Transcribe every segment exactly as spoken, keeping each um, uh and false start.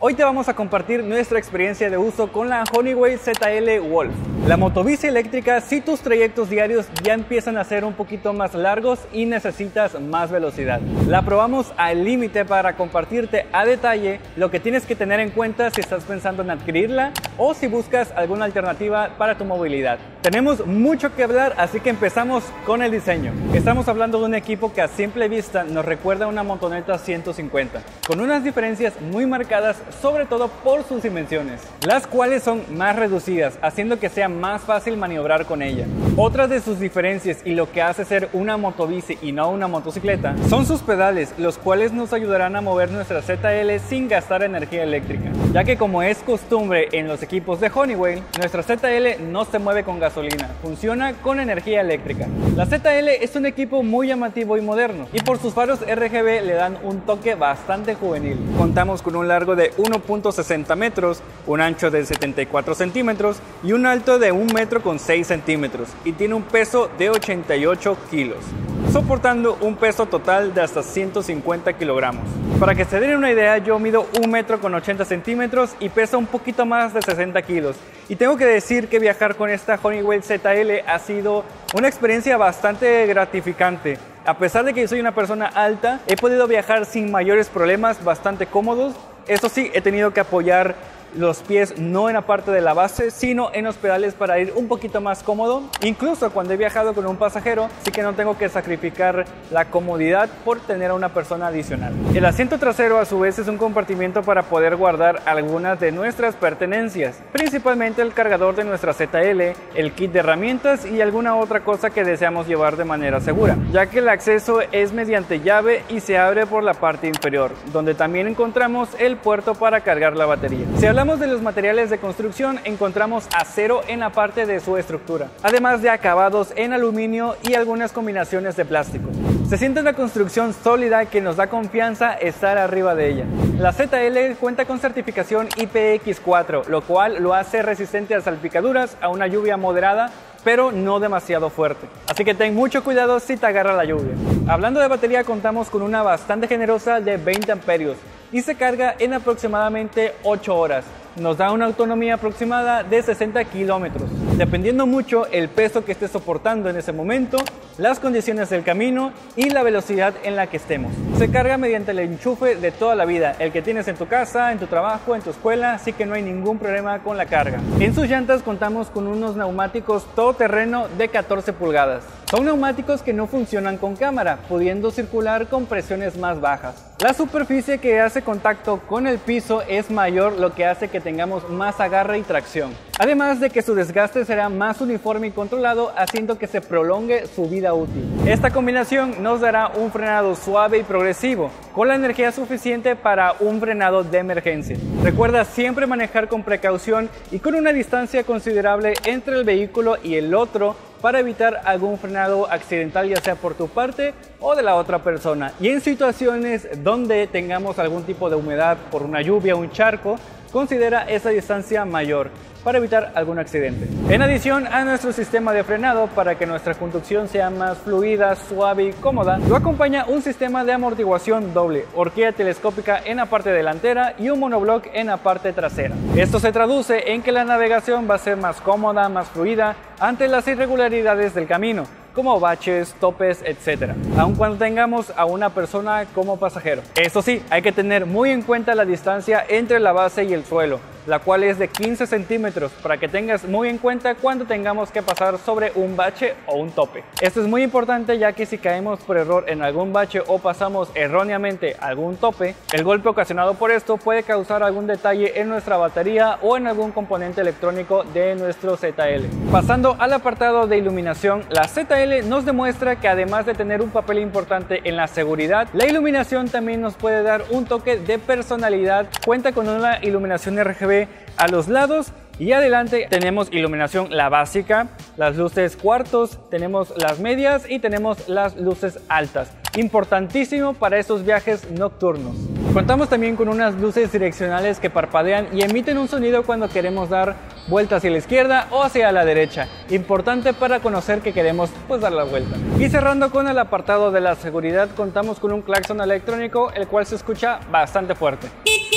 Hoy te vamos a compartir nuestra experiencia de uso con la Honeywell Z L Wolf. La motobici eléctrica si tus trayectos diarios ya empiezan a ser un poquito más largos y necesitas más velocidad. La probamos al límite para compartirte a detalle lo que tienes que tener en cuenta si estás pensando en adquirirla o si buscas alguna alternativa para tu movilidad. Tenemos mucho que hablar, así que empezamos con el diseño. Estamos hablando de un equipo que a simple vista nos recuerda a una motoneta ciento cincuenta, con unas diferencias muy marcadas, sobre todo por sus dimensiones, las cuales son más reducidas, haciendo que sea más fácil maniobrar con ella. Otra de sus diferencias y lo que hace ser una motobici y no una motocicleta son sus pedales, los cuales nos ayudarán a mover nuestra Z L sin gastar energía eléctrica, ya que como es costumbre en los equipos de Honeywell, nuestra Z L no se mueve con gasolina, funciona con energía eléctrica. La Z L es un equipo muy llamativo y moderno, y por sus faros R G B le dan un toque bastante juvenil. Contamos con un largo de uno punto sesenta metros, un ancho de setenta y cuatro centímetros y un alto de un metro con seis centímetros, y tiene un peso de ochenta y ocho kilos, soportando un peso total de hasta ciento cincuenta kilogramos. Para que se den una idea, yo mido un metro con ochenta centímetros y peso un poquito más de sesenta kilos. Y tengo que decir que viajar con esta Honeywell Z L ha sido una experiencia bastante gratificante. A pesar de que soy una persona alta, he podido viajar sin mayores problemas, bastante cómodos. Eso sí, he tenido que apoyar los pies no en la parte de la base, sino en los pedales para ir un poquito más cómodo. Incluso cuando he viajado con un pasajero, sí que no tengo que sacrificar la comodidad por tener a una persona adicional. El asiento trasero a su vez es un compartimiento para poder guardar algunas de nuestras pertenencias, principalmente el cargador de nuestra Z L, el kit de herramientas y alguna otra cosa que deseamos llevar de manera segura, ya que el acceso es mediante llave y se abre por la parte inferior, donde también encontramos el puerto para cargar la batería. Si hablamos de los materiales de construcción, encontramos acero en la parte de su estructura, además de acabados en aluminio y algunas combinaciones de plástico. Se siente una construcción sólida que nos da confianza estar arriba de ella. La Z L cuenta con certificación I P X cuatro, lo cual lo hace resistente a salpicaduras, a una lluvia moderada, pero no demasiado fuerte. Así que ten mucho cuidado si te agarra la lluvia. Hablando de batería, contamos con una bastante generosa de veinte amperios y se carga en aproximadamente ocho horas. Nos da una autonomía aproximada de sesenta kilómetros, dependiendo mucho el peso que esté soportando en ese momento, las condiciones del camino y la velocidad en la que estemos. Se carga mediante el enchufe de toda la vida, el que tienes en tu casa, en tu trabajo, en tu escuela, así que no hay ningún problema con la carga. En sus llantas contamos con unos neumáticos todoterreno de catorce pulgadas. Son neumáticos que no funcionan con cámara, pudiendo circular con presiones más bajas. La superficie que hace contacto con el piso es mayor, lo que hace que tengamos más agarre y tracción. Además de que su desgaste será más uniforme y controlado, haciendo que se prolongue su vida útil. Esta combinación nos dará un frenado suave y progresivo, con la energía suficiente para un frenado de emergencia. Recuerda siempre manejar con precaución y con una distancia considerable entre el vehículo y el otro, para evitar algún frenado accidental, ya sea por tu parte o de la otra persona. Y en situaciones donde tengamos algún tipo de humedad por una lluvia o un charco, considera esa distancia mayor para evitar algún accidente. En adición a nuestro sistema de frenado, para que nuestra conducción sea más fluida, suave y cómoda, lo acompaña un sistema de amortiguación doble, horquilla telescópica en la parte delantera y un monobloc en la parte trasera. Esto se traduce en que la navegación va a ser más cómoda, más fluida ante las irregularidades del camino, como baches, topes, etcétera, aun cuando tengamos a una persona como pasajero. Eso sí, hay que tener muy en cuenta la distancia entre la base y el suelo, la cual es de quince centímetros, para que tengas muy en cuenta cuando tengamos que pasar sobre un bache o un tope. Esto es muy importante, ya que si caemos por error en algún bache o pasamos erróneamente algún tope, el golpe ocasionado por esto puede causar algún detalle en nuestra batería o en algún componente electrónico de nuestro Z L. Pasando al apartado de iluminación, la Z L nos demuestra que además de tener un papel importante en la seguridad, la iluminación también nos puede dar un toque de personalidad. Cuenta con una iluminación R G B a los lados y adelante tenemos iluminación la básica, las luces cuartos, tenemos las medias y tenemos las luces altas. Importantísimo para estos viajes nocturnos. Contamos también con unas luces direccionales que parpadean y emiten un sonido cuando queremos dar vuelta hacia la izquierda o hacia la derecha. Importante para conocer que queremos pues dar la vuelta. Y cerrando con el apartado de la seguridad, contamos con un claxon electrónico, el cual se escucha bastante fuerte.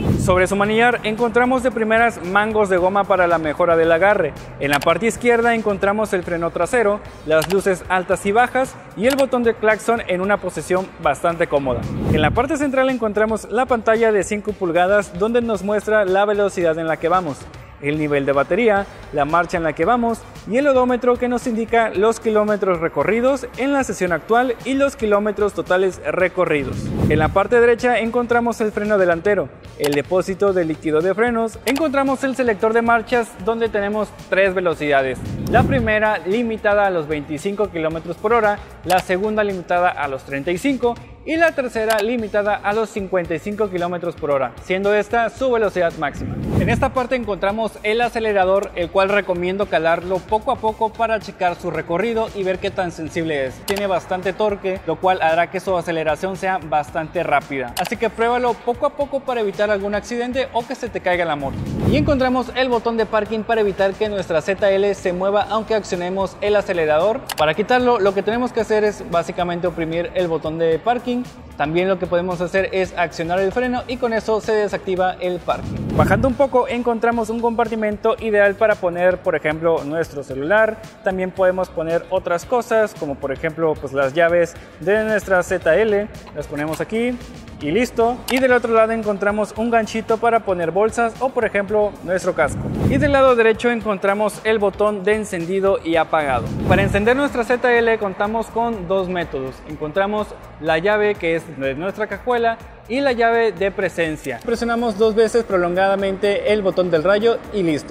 Sobre su manillar encontramos de primeras mangos de goma para la mejora del agarre. En la parte izquierda encontramos el freno trasero, las luces altas y bajas y el botón de claxon en una posición bastante cómoda. En la parte central encontramos la pantalla de cinco pulgadas donde nos muestra la velocidad en la que vamos, el nivel de batería, la marcha en la que vamos y el odómetro que nos indica los kilómetros recorridos en la sesión actual y los kilómetros totales recorridos. En la parte derecha encontramos el freno delantero, el depósito de líquido de frenos, encontramos el selector de marchas donde tenemos tres velocidades. La primera limitada a los veinticinco kilómetros por hora, la segunda limitada a los treinta y cinco y la tercera limitada a los cincuenta y cinco kilómetros por hora, siendo esta su velocidad máxima. En esta parte encontramos el acelerador, el cual recomiendo calarlo poco a poco para checar su recorrido y ver qué tan sensible es. Tiene bastante torque, lo cual hará que su aceleración sea bastante rápida. Así que pruébalo poco a poco para evitar algún accidente o que se te caiga la moto. Y encontramos el botón de parking para evitar que nuestra Z L se mueva aunque accionemos el acelerador. Para quitarlo, lo que tenemos que hacer es básicamente oprimir el botón de parking. También lo que podemos hacer es accionar el freno y con eso se desactiva el parking. Bajando un poco encontramos un compartimento ideal para poner, por ejemplo, nuestro celular. También podemos poner otras cosas como por ejemplo pues las llaves de nuestra Z L. Las ponemos aquí y listo. Y del otro lado encontramos un ganchito para poner bolsas o por ejemplo nuestro casco. Y del lado derecho encontramos el botón de encendido y apagado. Para encender nuestra Z L contamos con dos métodos. Encontramos la llave que es de nuestra cajuela y la llave de presencia. Presionamos dos veces prolongadamente el botón del rayo y listo.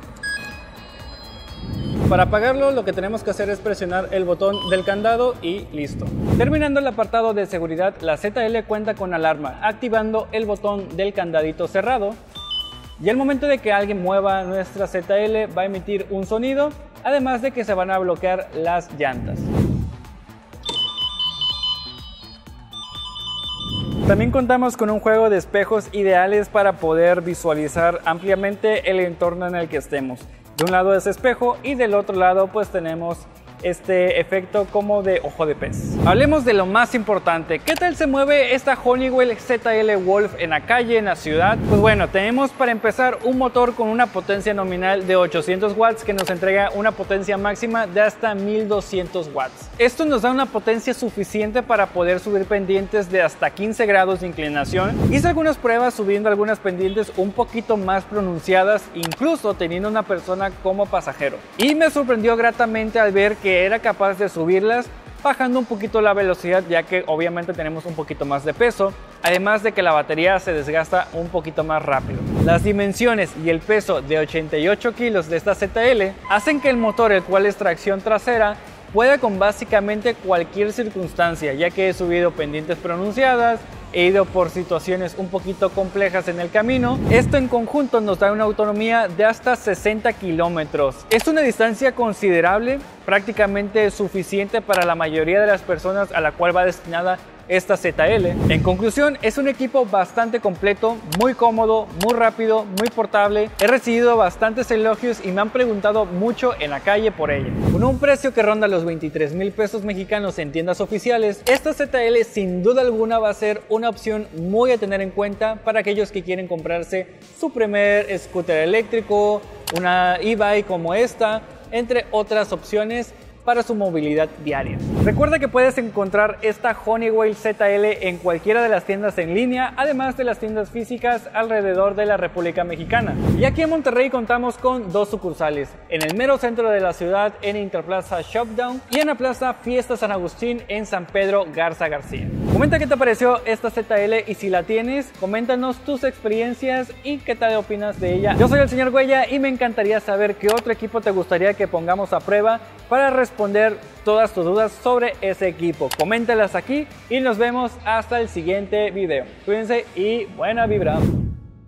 Para apagarlo lo que tenemos que hacer es presionar el botón del candado y listo. Terminando el apartado de seguridad, la Z L cuenta con alarma, activando el botón del candadito cerrado. Y al momento de que alguien mueva nuestra Z L va a emitir un sonido, además de que se van a bloquear las llantas. También contamos con un juego de espejos ideales para poder visualizar ampliamente el entorno en el que estemos. De un lado es espejo y del otro lado pues tenemos este efecto como de ojo de pez. Hablemos de lo más importante. ¿Qué tal se mueve esta Honeywell Z L Wolf en la calle, en la ciudad? Pues bueno, tenemos para empezar un motor con una potencia nominal de ochocientos watts que nos entrega una potencia máxima de hasta mil doscientos watts. Esto nos da una potencia suficiente para poder subir pendientes de hasta quince grados de inclinación. Hice algunas pruebas subiendo algunas pendientes un poquito más pronunciadas, incluso teniendo una persona como pasajero. Y me sorprendió gratamente al ver que era capaz de subirlas bajando un poquito la velocidad, ya que obviamente tenemos un poquito más de peso, además de que la batería se desgasta un poquito más rápido. Las dimensiones y el peso de ochenta y ocho kilos de esta Z L hacen que el motor, el cual es tracción trasera, pueda con básicamente cualquier circunstancia, ya que he subido pendientes pronunciadas, he ido por situaciones un poquito complejas en el camino. Esto en conjunto nos da una autonomía de hasta sesenta kilómetros. Es una distancia considerable, prácticamente suficiente para la mayoría de las personas a la cual va destinada esta Z L. En conclusión, es un equipo bastante completo, muy cómodo, muy rápido, muy portable. He recibido bastantes elogios y me han preguntado mucho en la calle por ella. Con un precio que ronda los veintitrés mil pesos mexicanos en tiendas oficiales, esta Z L sin duda alguna va a ser una opción muy a tener en cuenta para aquellos que quieren comprarse su primer scooter eléctrico, una e-bike como esta, entre otras opciones para su movilidad diaria. Recuerda que puedes encontrar esta Honeywell Z L en cualquiera de las tiendas en línea, además de las tiendas físicas alrededor de la República Mexicana. Y aquí en Monterrey contamos con dos sucursales, en el mero centro de la ciudad en Interplaza Shopdown y en la Plaza Fiesta San Agustín en San Pedro Garza García. Comenta qué te pareció esta Z L y si la tienes, coméntanos tus experiencias y qué tal opinas de ella. Yo soy el señor Huella y me encantaría saber qué otro equipo te gustaría que pongamos a prueba para responder todas tus dudas sobre ese equipo. Coméntalas aquí y nos vemos hasta el siguiente video. Cuídense y buena vibra.